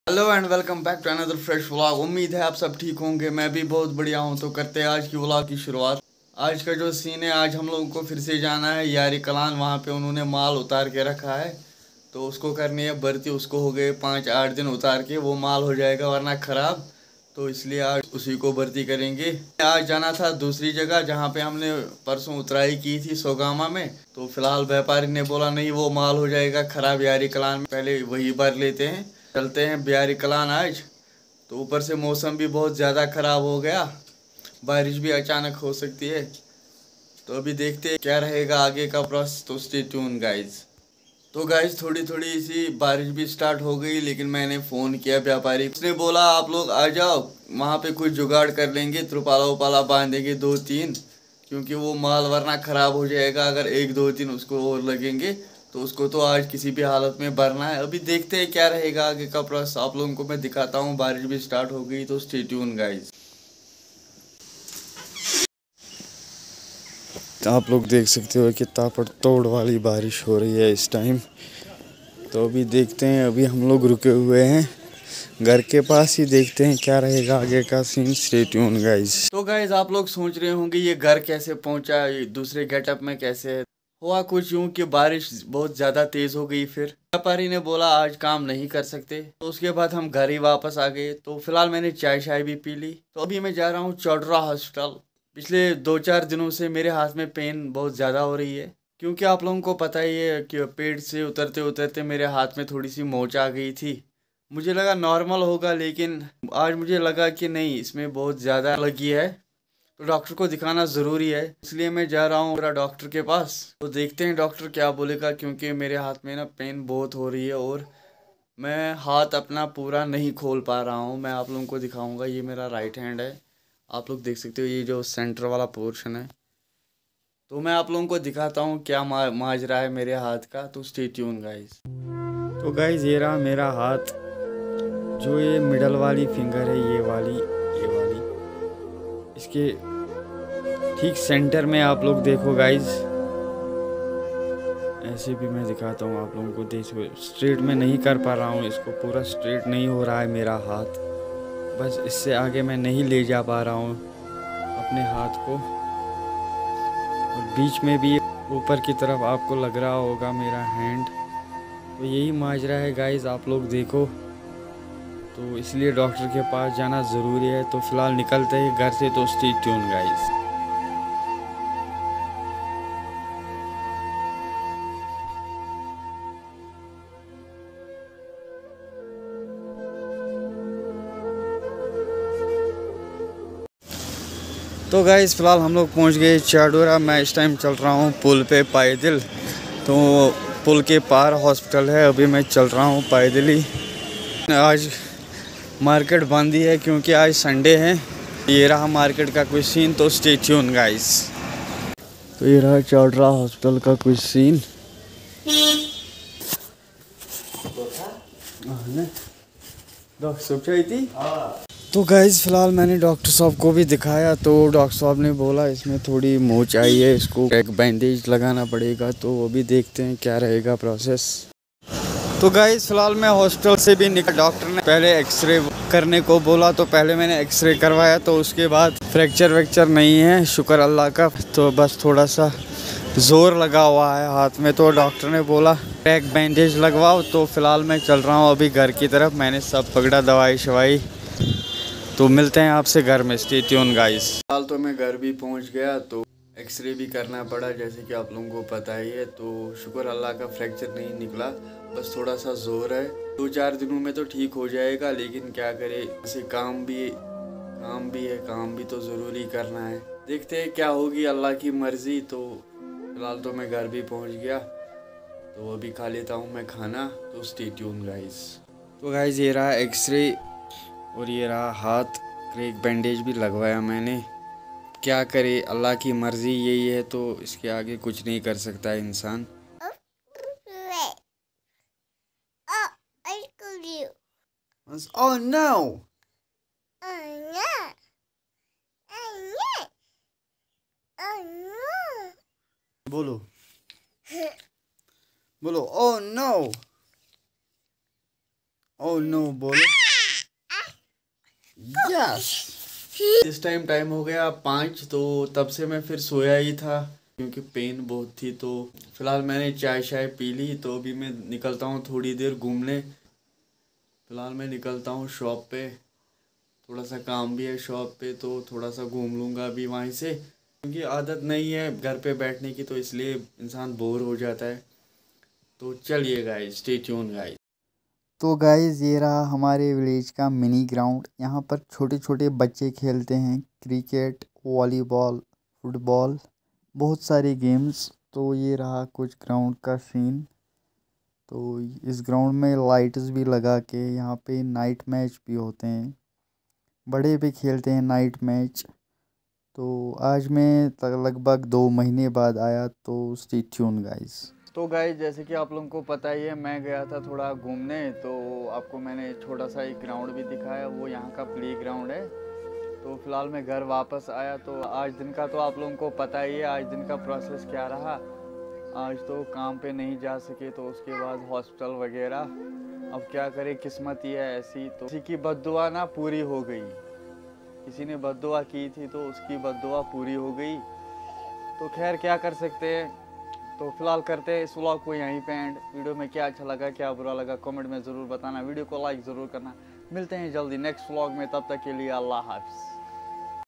Hello and welcome back to another fresh vlog. उम्मीद है आप सब ठीक होंगे। मैं भी बहुत बढ़िया हूं। तो करते हैं आज की व्लॉग की शुरुआत। आज का जो सीन है, आज हम लोगों को फिर से जाना है यारी कलान। वहां पे उन्होंने माल उतार के रखा है, तो उसको करनी है भर्ती। उसको हो गए 5-8 दिन उतार के, वो माल हो जाएगा वरना ख़राब। तो इसलिए आज उसी को भर्ती करेंगे। आज जाना था दूसरी जगह जहाँ पे हमने परसों उतराई की थी, सोगामा में। तो फिलहाल व्यापारी ने बोला नहीं, वो माल हो जाएगा ख़राब यारी कलान में, पहले वही भर लेते हैं। चलते हैं बिहारी कलान आज। तो ऊपर से मौसम भी बहुत ज़्यादा ख़राब हो गया, बारिश भी अचानक हो सकती है। तो अभी देखते हैं क्या रहेगा आगे का प्रोसेस। तो स्टे ट्यून गाइज। तो गाइज थोड़ी थोड़ी सी बारिश भी स्टार्ट हो गई, लेकिन मैंने फ़ोन किया व्यापारी, उसने बोला आप लोग आ जाओ, वहाँ पे कुछ जुगाड़ कर लेंगे, त्रिपाला उपाला बांधेंगे 2-3, क्योंकि वो माल वरना ख़राब हो जाएगा अगर 1-2 दिन उसको और लगेंगे। तो उसको तो आज किसी भी हालत में भरना है। अभी देखते हैं क्या रहेगा आगे का प्रोसेस। आप लोगों को मैं दिखाता हूँ। बारिश भी स्टार्ट हो गई, तो स्टे ट्यून गाइज। आप लोग देख सकते हो कि तापड़ तोड़ वाली बारिश हो रही है इस टाइम। तो अभी देखते हैं, अभी हम लोग रुके हुए हैं घर के पास ही। देखते हैं क्या रहेगा आगे का सीन। Stay tune guys. तो गाइज आप लोग सोच रहे होंगे ये घर कैसे पहुंचा, ये दूसरे गेटअप में कैसे है। हुआ कुछ यूं कि बारिश बहुत ज़्यादा तेज़ हो गई। फिर व्यापारी ने बोला आज काम नहीं कर सकते, तो उसके बाद हम घर ही वापस आ गए। तो फिलहाल मैंने चाय शाय भी पी ली। तो अभी मैं जा रहा हूँ चौडरा हॉस्पिटल। पिछले 2-4 दिनों से मेरे हाथ में पेन बहुत ज़्यादा हो रही है, क्योंकि आप लोगों को पता ही है कि पेड़ से उतरते उतरते मेरे हाथ में थोड़ी सी मोच आ गई थी। मुझे लगा नॉर्मल होगा, लेकिन आज मुझे लगा कि नहीं, इसमें बहुत ज़्यादा लगी है। तो डॉक्टर को दिखाना ज़रूरी है, इसलिए मैं जा रहा हूँ मेरा डॉक्टर के पास। तो देखते हैं डॉक्टर क्या बोलेगा, क्योंकि मेरे हाथ में ना पेन बहुत हो रही है और मैं हाथ अपना पूरा नहीं खोल पा रहा हूँ। मैं आप लोगों को दिखाऊंगा। ये मेरा राइट हैंड है, आप लोग देख सकते हो, ये जो सेंटर वाला पोर्शन है। तो मैं आप लोगों को दिखाता हूँ क्या माजरा है मेरे हाथ का। तो स्टे ट्यून गाइस। तो गाइस ये रहा मेरा हाथ, जो ये मिडल वाली फिंगर है, ये वाली इसके ठीक सेंटर में आप लोग देखो गाइस। ऐसे भी मैं दिखाता हूँ आप लोगों को। देखो स्ट्रेट में नहीं कर पा रहा हूँ इसको, पूरा स्ट्रेट नहीं हो रहा है मेरा हाथ। बस इससे आगे मैं नहीं ले जा पा रहा हूँ अपने हाथ को। और बीच में भी ऊपर की तरफ आपको लग रहा होगा मेरा हैंड। तो यही माजरा है गाइस, आप लोग देखो। तो इसलिए डॉक्टर के पास जाना ज़रूरी है। तो फिलहाल निकलते हैं घर से। तो स्टे ट्यून गाइस। तो गाइस फिलहाल हम लोग पहुंच गए चाडोरा। मैं इस टाइम चल रहा हूं पुल पे पैदल। तो पुल के पार हॉस्पिटल है, अभी मैं चल रहा हूं पैदल ही। आज मार्केट बंद ही है क्योंकि आज संडे है। ये रहा मार्केट का कुछ सीन। तो स्टे ट्यून गाइस। तो ये रहा चाडोरा हॉस्पिटल का कुछ सीन। तो गाइस फिलहाल मैंने डॉक्टर साहब को भी दिखाया। तो डॉक्टर साहब ने बोला इसमें थोड़ी मोच आई है, इसको एक बैंडेज लगाना पड़ेगा। तो वो भी देखते हैं क्या रहेगा प्रोसेस। तो गाइस फिलहाल मैं हॉस्पिटल से भी निकल, डॉक्टर ने पहले एक्सरे करने को बोला। तो पहले मैंने एक्सरे करवाया, तो उसके बाद फ्रैक्चर वैक्चर नहीं है, शुक्र अल्लाह का। तो बस थोड़ा सा ज़ोर लगा हुआ है हाथ में। तो डॉक्टर ने बोला एक बैंडेज लगवाओ। तो फिलहाल मैं चल रहा हूँ अभी घर की तरफ। मैंने सब पकड़ा, दवाई शवाई। तो मिलते हैं आपसे घर में। Stay tune guys. फिलहाल तो मैं घर भी पहुंच गया। तो एक्सरे भी करना पड़ा, जैसे कि आप लोगों को पता ही है। तो शुक्र अल्लाह का फ्रैक्चर नहीं निकला, बस थोड़ा सा जोर है। 2-4 दिनों में तो ठीक हो जाएगा, लेकिन क्या करे, ऐसे काम भी है, काम भी तो ज़रूरी करना है। देखते हैं क्या होगी, अल्लाह की मर्ज़ी। तो फिलहाल तो मैं घर भी पहुँच गया। तो अभी खा लेता हूँ मैं खाना। तो स्टे ट्यून गाइस। तो गाइस ये रहा एक्सरे और ये रहा हाथ, एक बैंडेज भी लगवाया मैंने। क्या करे, अल्लाह की मर्ज़ी यही है। तो इसके आगे कुछ नहीं कर सकता इंसान। Oh no! बोलो बोलो, oh no! ओह नो, बोलो यस। इस टाइम हो गया 5, तो तब से मैं फिर सोया ही था क्योंकि पेन बहुत थी। तो फिलहाल मैंने चाय शाय पी ली, तो अभी मैं निकलता हूँ थोड़ी देर घूमने। फिलहाल मैं निकलता हूँ शॉप पे, थोड़ा सा काम भी है शॉप पे, तो थोड़ा सा घूम लूँगा अभी वहीं से, क्योंकि आदत नहीं है घर पे बैठने की, तो इसलिए इंसान बोर हो जाता है। तो चलिए गाइस, स्टे ट्यून गाइस। तो गाइस, ये रहा हमारे विलेज का मिनी ग्राउंड। यहाँ पर छोटे छोटे बच्चे खेलते हैं क्रिकेट, वॉलीबॉल, फुटबॉल, बहुत सारे गेम्स। तो ये रहा कुछ ग्राउंड का सीन। तो इस ग्राउंड में लाइट्स भी लगा के यहाँ पे नाइट मैच भी होते हैं, बड़े भी खेलते हैं नाइट मैच। तो आज मैं लगभग 2 महीने बाद आया, तो स्टे ट्यून गाइस। तो गाइस, जैसे कि आप लोगों को पता ही है, मैं गया था थोड़ा घूमने, तो आपको मैंने छोटा सा एक ग्राउंड भी दिखाया, वो यहाँ का प्ले ग्राउंड है। तो फिलहाल मैं घर वापस आया। तो आज दिन का तो आप लोगों को पता ही है, आज दिन का प्रोसेस क्या रहा। आज तो काम पे नहीं जा सके, तो उसके बाद हॉस्पिटल वगैरह। अब क्या करें, किस्मत ही है ऐसी। तो किसी की बद्दुआ ना पूरी हो गई, किसी ने बद्दुआ की थी तो उसकी बद्दुआ पूरी हो गई। तो खैर क्या कर सकते हैं। तो फिलहाल करते हैं इस व्लॉग को यहीं पे एंड। वीडियो में क्या अच्छा लगा, क्या बुरा लगा, कमेंट में ज़रूर बताना। वीडियो को लाइक ज़रूर करना। मिलते हैं जल्दी नेक्स्ट व्लॉग में, तब तक के लिए अल्लाह हाफ़िज़।